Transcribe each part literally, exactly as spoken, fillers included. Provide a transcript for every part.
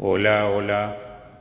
Hola, hola.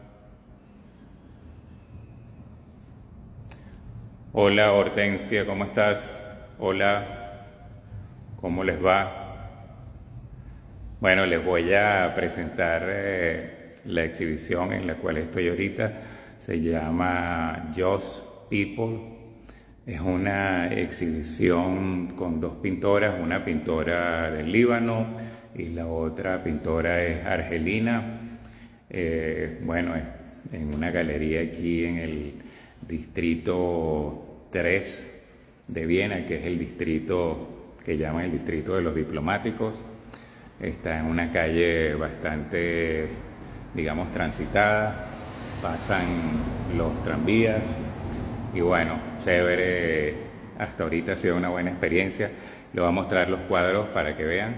Hola, Hortensia, ¿cómo estás? Hola, ¿cómo les va? Bueno, les voy a presentar eh, la exhibición en la cual estoy ahorita. Se llama Just People. Es una exhibición con dos pintoras, una pintora del Líbano y la otra pintora es argelina. Eh, bueno, es en una galería aquí en el distrito tres de Viena, que es el distrito que llaman el distrito de los diplomáticos. Está en una calle bastante, digamos, transitada, pasan los tranvías y bueno, chévere, hasta ahorita ha sido una buena experiencia. Les voy a mostrar los cuadros para que vean.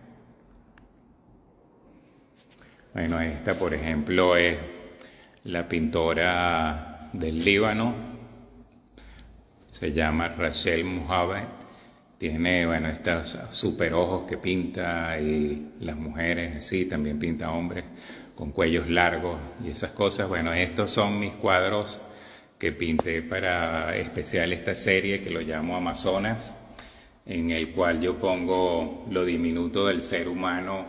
Bueno, esta por ejemplo es la pintora del Líbano, se llama Rachel Mohamed. Tiene, bueno, estos super ojos que pinta, y las mujeres, sí, también pinta hombres con cuellos largos y esas cosas. Bueno, estos son mis cuadros que pinté para especial esta serie que lo llamo Amazonas, en el cual yo pongo lo diminuto del ser humano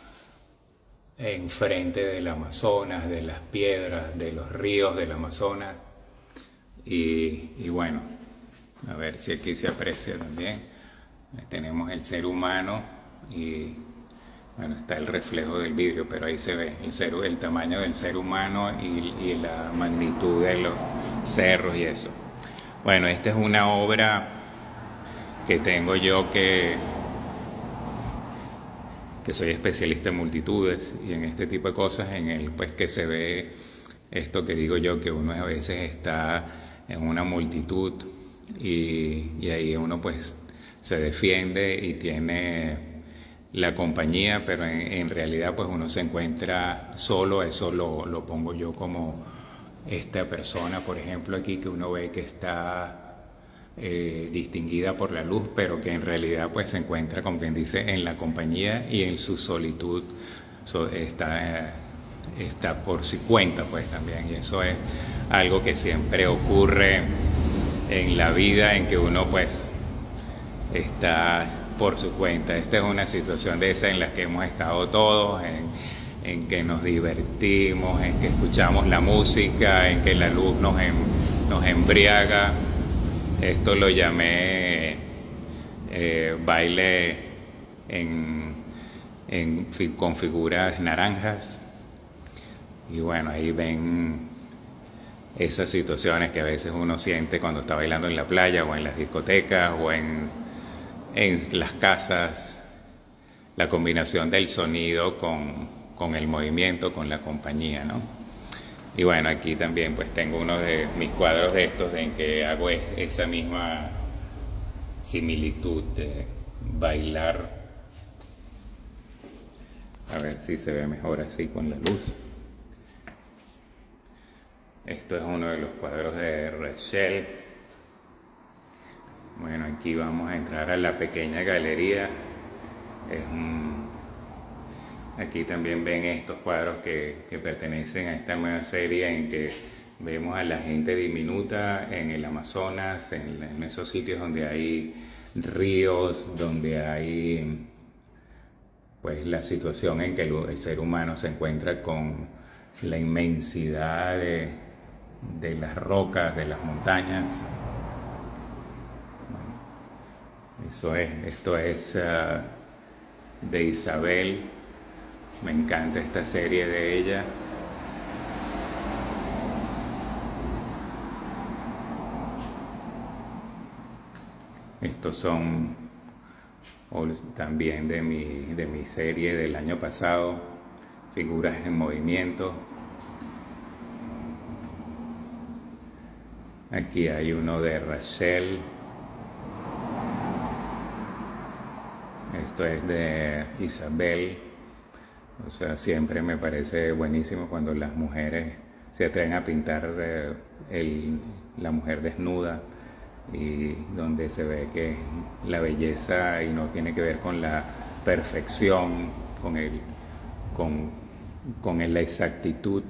enfrente del Amazonas, de las piedras, de los ríos del Amazonas. Y, y bueno, a ver si aquí se aprecia también. Tenemos el ser humano y bueno, está el reflejo del vidrio, pero ahí se ve el, ser, el tamaño del ser humano y, y la magnitud de los cerros y eso. Bueno, esta es una obra que tengo yo que, que soy especialista en multitudes y en este tipo de cosas, en el pues que se ve esto que digo yo, que uno a veces está en una multitud y, y ahí uno pues se defiende y tiene la compañía, pero en, en realidad pues uno se encuentra solo. Eso lo, lo pongo yo como esta persona, por ejemplo, aquí, que uno ve que está eh, distinguida por la luz, pero que en realidad pues se encuentra, como quien dice, en la compañía y en su solitud. So, está, eh, está por su cuenta pues también, y eso es algo que siempre ocurre en la vida, en que uno pues está por su cuenta. Esta es una situación de esa en la que hemos estado todos, en, en que nos divertimos, en que escuchamos la música, en que la luz nos, em, nos embriaga. Esto lo llamé eh, baile en, en, con figuras naranjas. Y bueno, ahí ven esas situaciones que a veces uno siente cuando está bailando en la playa o en las discotecas o en en las casas, la combinación del sonido con, con el movimiento, con la compañía, ¿no? Y bueno, aquí también pues tengo uno de mis cuadros de estos en que hago es, esa misma similitud de bailar. A ver si se ve mejor así con la luz. Esto es uno de los cuadros de Rachel. Bueno, aquí vamos a entrar a la pequeña galería. Es un... Aquí también ven estos cuadros que, que pertenecen a esta nueva serie, en que vemos a la gente diminuta en el Amazonas, en, en esos sitios donde hay ríos, donde hay pues la situación en que el, el ser humano se encuentra con la inmensidad de, de las rocas, de las montañas. Eso es, esto es uh, de Isabel. Me encanta esta serie de ella. Estos son también de mi, de mi serie del año pasado, figuras en movimiento. Aquí hay uno de Rachel. Esto es de Isabel. O sea, siempre me parece buenísimo cuando las mujeres se atreven a pintar eh, el, la mujer desnuda, y donde se ve que la belleza y no tiene que ver con la perfección, con el, con con la exactitud.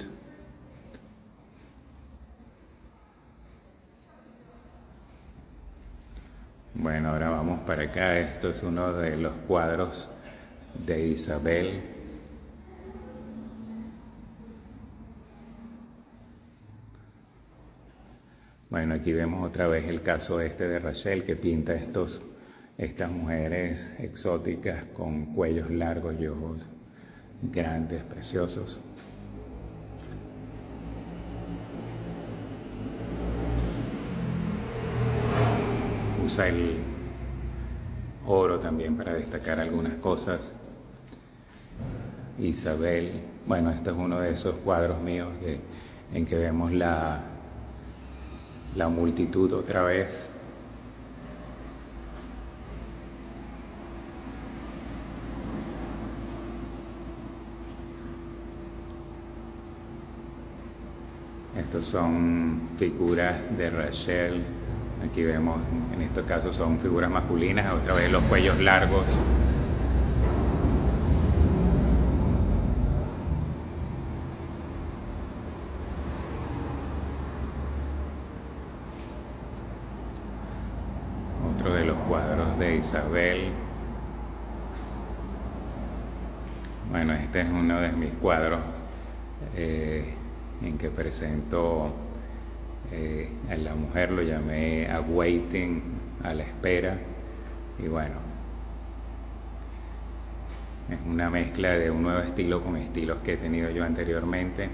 Bueno, ahora vamos para acá. Esto es uno de los cuadros de Isabel. Bueno, aquí vemos otra vez el caso este de Rachel, que pinta estos, estas mujeres exóticas con cuellos largos y ojos grandes, preciosos. Usa el oro también para destacar algunas cosas. Isabel, bueno, este es uno de esos cuadros míos de, en que vemos la, la multitud otra vez. Estos son figuras de Rachel. Aquí vemos, en estos casos son figuras masculinas, otra vez los cuellos largos. Otro de los cuadros de Isabel. Bueno, este es uno de mis cuadros eh, en que presento eh, a la mujer, lo llamé awaiting, a la espera, y bueno, es una mezcla de un nuevo estilo con estilos que he tenido yo anteriormente.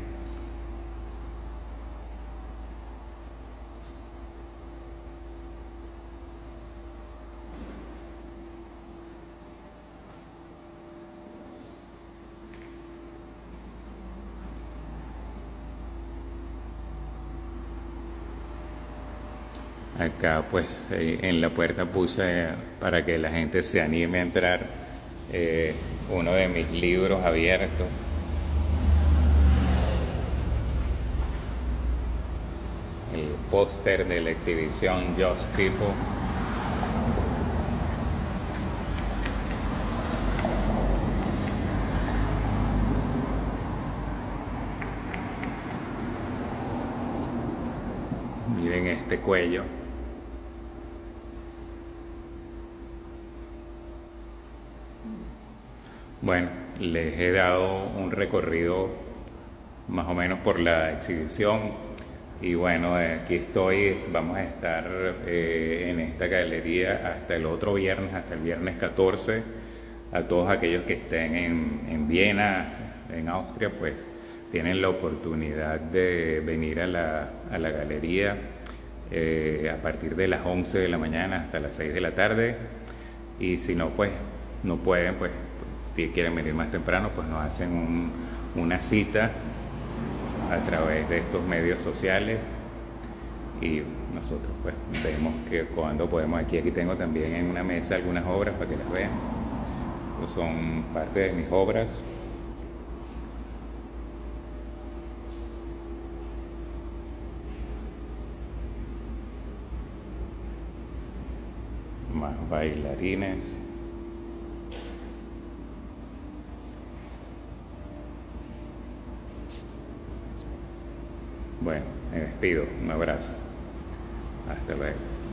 Acá pues eh, en la puerta puse eh, para que la gente se anime a entrar eh, uno de mis libros abiertos. El póster de la exhibición Just People. Miren este cuello. Bueno, les he dado un recorrido más o menos por la exhibición y bueno, aquí estoy, vamos a estar eh, en esta galería hasta el otro viernes, hasta el viernes catorce. A todos aquellos que estén en, en Viena, en Austria, pues tienen la oportunidad de venir a la, a la galería eh, a partir de las once de la mañana hasta las seis de la tarde, y si no, pues no pueden, pues si quieren venir más temprano, pues nos hacen un, una cita a través de estos medios sociales y nosotros pues vemos que cuando podemos. Aquí, aquí tengo también en una mesa algunas obras para que las vean. Estos son parte de mis obras. Más bailarines. Bueno, me despido. Un abrazo. Hasta luego.